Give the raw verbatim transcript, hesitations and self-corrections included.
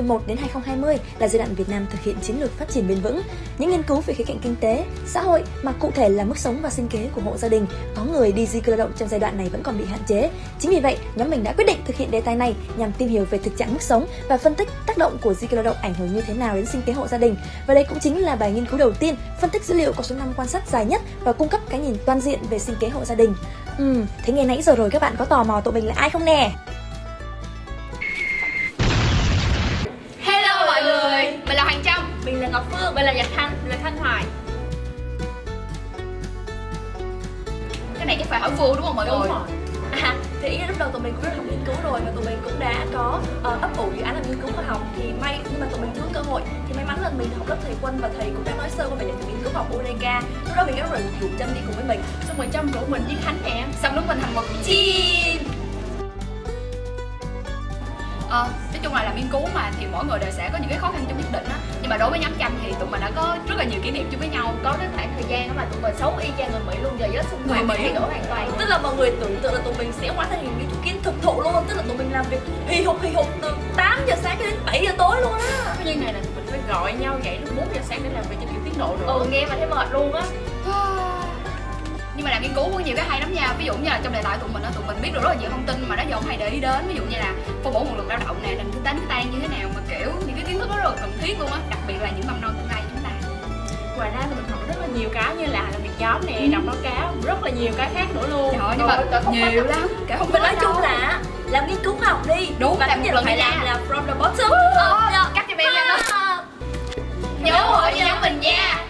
không một đến hai không hai không là giai đoạn Việt Nam thực hiện chiến lược phát triển bền vững. Những nghiên cứu về khía cạnh kinh tế, xã hội mà cụ thể là mức sống và sinh kế của hộ gia đình có người đi di cư lao động trong giai đoạn này vẫn còn bị hạn chế. Chính vì vậy, nhóm mình đã quyết định thực hiện đề tài này nhằm tìm hiểu về thực trạng mức sống và phân tích tác động của di cư lao động ảnh hưởng như thế nào đến sinh kế hộ gia đình. Và đây cũng chính là bài nghiên cứu đầu tiên phân tích dữ liệu có số năm quan sát dài nhất và cung cấp cái nhìn toàn diện về sinh kế hộ gia đình. Ừm, thế nghe nãy giờ rồi các bạn có tò mò tụi mình là ai không nè? Hello mọi người, mình là Hoàng Trâm, mình là Ngọc Phương, mình là Nhật Thanh, mình là Thanh Hoài. Cái này chắc phải hỏi Phương đúng không mọi Đúng người? rồi. À, thì lúc đầu tụi mình cũng đã học nghiên cứu rồi và tụi mình cũng đã có uh, ấp ủ dự án làm nghiên cứu khoa học, thì may nhưng mà tụi mình chưa có cơ hội, thì may mắn là mình học lớp thầy Quân và thầy cũng đã nói sơ qua về những nghiên cứu khoa học u đê ca. Lúc đó mình rất là rủ Trâm đi cùng với mình, Xong rồi Trâm rủ mình với Khánh nè, xong lúc mình thành một team. Ờ, nói chung là làm nghiên cứu mà thì mỗi người đều sẽ có những cái khó khăn trong nhất định á. Nhưng mà đối với nhóm Trâm thì tụi mình đã có rất là nhiều kỷ niệm chung với nhau. Có cái khoảng thời gian đó mà tụi mình sống y chang người Mỹ luôn, giờ giấc sinh Người hoạt Mỹ. thay đổi hoàn toàn. Tức là mọi người tưởng tượng là tụi mình sẽ hóa thành những kiến thực thụ luôn, tức là tụi mình làm việc hì hục hì hục từ tám giờ sáng cho đến bảy giờ tối luôn á. Cái như này là tụi mình phải gọi nhau dậy lúc bốn giờ sáng để làm việc cho kịp tiến độ nữa. Ừ, nghe mà thấy mệt luôn á. Nhưng mà làm nghiên cứu có nhiều cái hay lắm nha. Ví dụ như là trong đề tài tụi mình á, tụi mình biết được rất là nhiều thông tin mà đó giờ không hay để ý đến. Ví dụ như là phân bổ nguồn lực lao động nè, nền kinh tế nước ta như thế nào, mà kiểu những cái kiến thức đó rất là cần thiết luôn á, đặc biệt là những mầm non tương lai chúng ta. Ngoài ra thì mình học rất là nhiều cái như là làm việc nhóm nè, đọc báo cáo, rất là nhiều cái khác nữa luôn. Trời ơi, nhưng mà nhiều lắm. Cả không Mình biết nói chung là làm nghiên cứu khoa học đi. Đúng, và làm tất một nhiên lần phải nha. làm là from the bottom. Ờ, cắt cho em nha. Nhớ hội với nhóm mình nha.